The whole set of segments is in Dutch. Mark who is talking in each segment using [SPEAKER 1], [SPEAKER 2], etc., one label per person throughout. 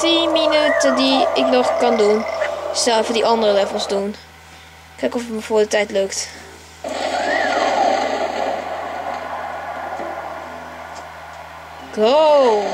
[SPEAKER 1] 10 minuten die ik nog kan doen. Snel even die andere levels doen. Kijken of het me voor de tijd lukt. Go!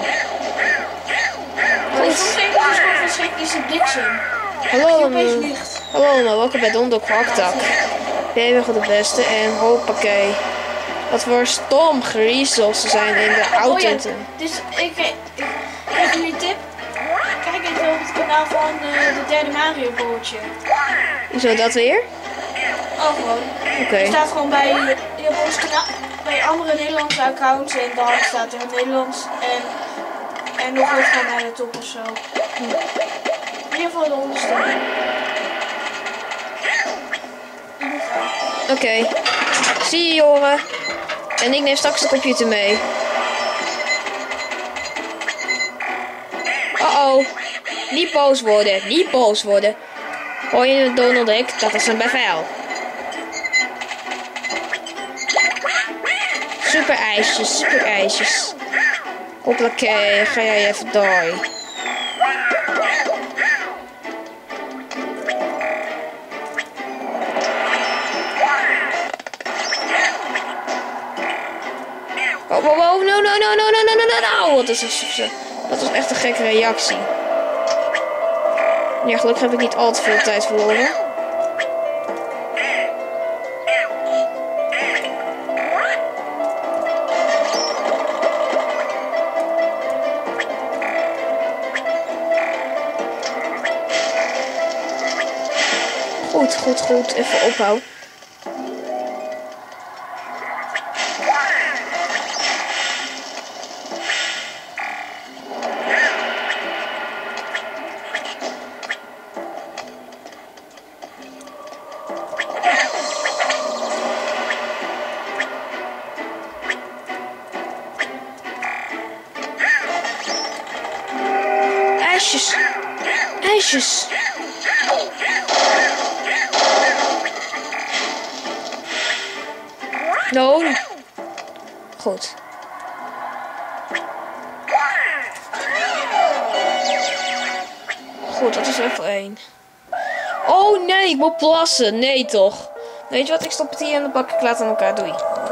[SPEAKER 2] Ik vond het even gewoon verschrikkelijke bliksem.
[SPEAKER 1] Hallo,
[SPEAKER 2] Die opeens ligt.
[SPEAKER 1] hallo, welkom bij Dondok Haktak. Jij bent gewoon de beste en hoppakee. Wat voor stom griezels ze zijn in de auto.
[SPEAKER 2] Dus ik geef jullie een tip. Kijk even op het kanaal van de derde Mario boordje.
[SPEAKER 1] Zo, dat weer?
[SPEAKER 2] Oh, gewoon.
[SPEAKER 1] Oké.
[SPEAKER 2] Er staat gewoon bij ons kanaal, bij andere Nederlandse accounts en dan staat er in het Nederlands en nog wat gewoon naar de top of zo. In ieder geval de ondersteuning.
[SPEAKER 1] Oké. Zie je, Joren. En ik neem straks de computer mee. Oh. Niet boos worden. Niet boos worden. Hoor je Donald Duck? Dat is een bevel. Super ijsjes, super ijsjes. Hoppakee, ga jij even door. Oh, no. Dat was echt een gekke reactie. Ja, gelukkig heb ik niet al te veel tijd verloren. Goed. Even ophouden. Ijsjes. No. Goed. Goed, dat is level 1. Oh nee, ik moet plassen. Nee toch. Weet je wat, ik stop het hier in de bak. Ik laat aan elkaar. Doei.